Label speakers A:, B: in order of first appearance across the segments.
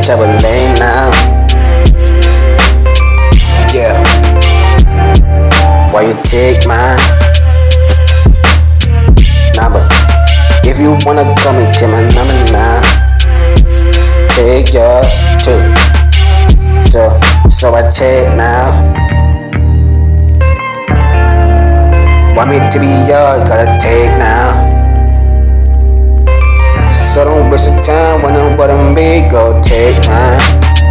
A: Chevrolet now. Yeah. Why you take mine? Number. If you wanna call me, take my number now. Take yours too. So I take now. Want me to be yours, gotta take now. So don't waste your time when I'm what I'm big, go take mine.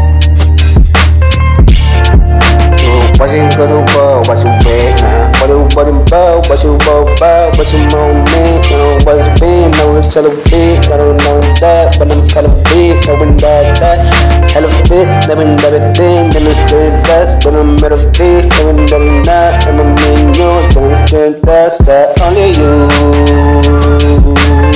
A: What's it go to world, what's you big now? What it about, what you about, what you moment, you know what's been, know it's celebrate, I don't know that, but I'm kind of big, knowing that, hella fit, living everything, then it's good, that's when I'm at a face, knowing that it's not, I'm a million, then it's good, that's that, only you.